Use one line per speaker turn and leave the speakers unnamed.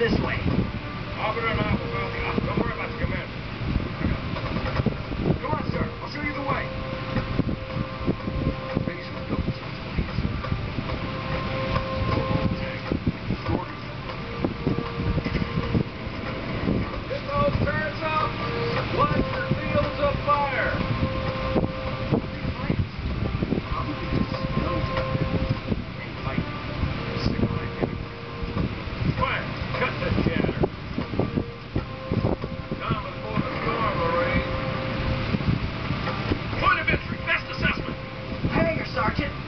this way.
Officer and I will follow the officer. Don't worry about the commander. Come on, sir. I'll show you the way. Get those turrets up. Watch your fields of fire. Cut the chatter. Calm before the storm, Marine. Point of entry. Best assessment.
Hey, Sergeant.